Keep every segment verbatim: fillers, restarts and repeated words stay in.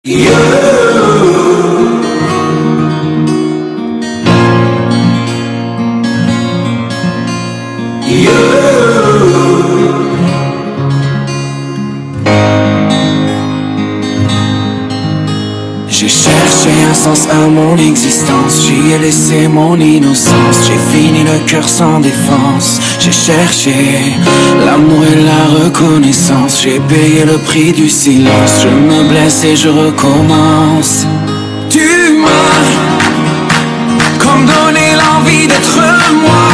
You, you. J'ai cherché un sens à mon existence, j'y ai laissé mon innocence. J'ai fini le cœur sans défense. J'ai cherché l'amour et la reconnaissance. J'ai payé le prix du silence. Je me blesse et je recommence. Tu m'as comme donné l'envie d'être moi,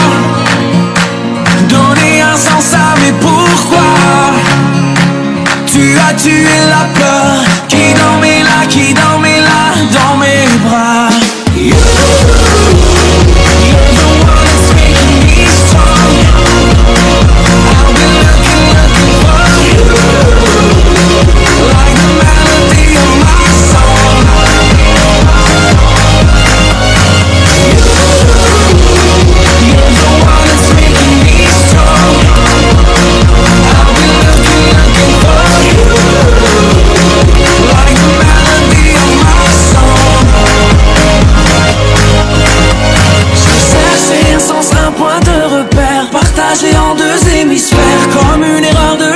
donné un sens à mes pourquoi. Tu as tué la peur qui dormait là, qui dormait là dans mes bras. You, you're the one that's making me strong. I've been looking, looking for you, like the melody of my song. You, you're the one that's making me strong. I've been looking, looking for you, like the melody of my song. J'ai cherché un sens, un point de repère, partagé en deux hémisphères, comme une erreur de